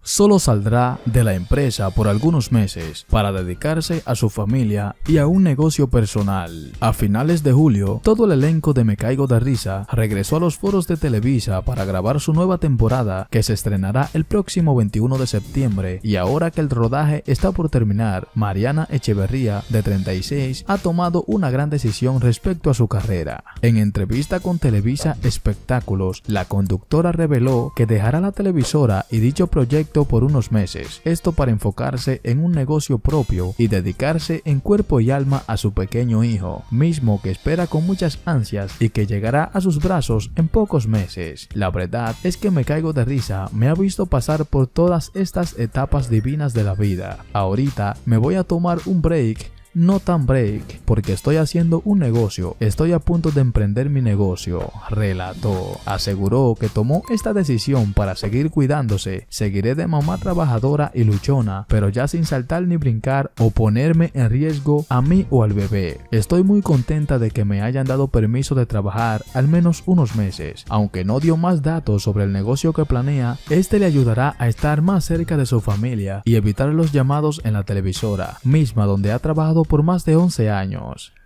solo saldrá de la empresa por algunos meses para dedicarse a su familia y a un negocio personal. A finales de julio, todo el elenco de Me Caigo de Risa regresó a los foros de Televisa para grabar su nueva temporada que se estrenará el próximo 21 de septiembre, y ahora que el rodaje está por terminar, Mariana Echeverría, de 36, ha tomado una gran decisión respecto a su carrera. En entrevista con Televisa Espectáculos, la conductora reveló que dejará la televisora y dicho proyecto por unos meses, esto para enfocarse en un negocio propio y dedicarse en cuerpo y alma a su pequeño hijo, mismo que espera con muchas ansias y que llegará a sus brazos en pocos meses. La verdad es que Me Caigo de Risa me ha visto pasar por todas estas etapas divinas de la vida. Ahorita me voy a tomar un break. No tan break, porque estoy haciendo un negocio, estoy a punto de emprender mi negocio, relató. Aseguró que tomó esta decisión para seguir cuidándose. Seguiré de mamá trabajadora y luchona, pero ya sin saltar ni brincar o ponerme en riesgo a mí o al bebé. Estoy muy contenta de que me hayan dado permiso de trabajar al menos unos meses. Aunque no dio más datos sobre el negocio que planea, este le ayudará a estar más cerca de su familia y evitar los llamados en la televisora, misma donde ha trabajado por más de 11 años.